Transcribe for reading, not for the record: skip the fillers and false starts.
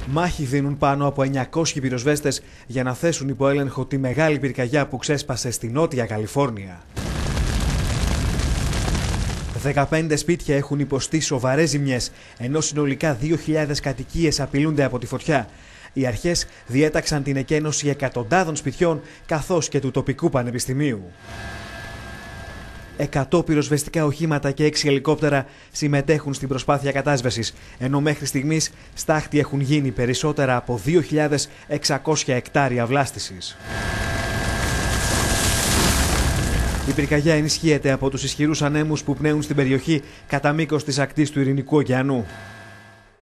Μάχη δίνουν πάνω από 900 πυροσβέστες για να θέσουν υπό έλεγχο τη μεγάλη πυρκαγιά που ξέσπασε στη Νότια Καλιφόρνια. 15 σπίτια έχουν υποστεί σοβαρές ζημιές, ενώ συνολικά 2.000 κατοικίες απειλούνται από τη φωτιά. Οι αρχές διέταξαν την εκένωση εκατοντάδων σπιτιών καθώς και του τοπικού πανεπιστημίου. 100 πυροσβεστικά οχήματα και 6 ελικόπτερα συμμετέχουν στην προσπάθεια κατάσβεσης, ενώ μέχρι στιγμής στάχτη έχουν γίνει περισσότερα από 2.600 εκτάρια βλάστησης. Η πυρκαγιά ενισχύεται από τους ισχυρούς ανέμους που πνέουν στην περιοχή κατά μήκος της ακτής του Ειρηνικού ωκεανού.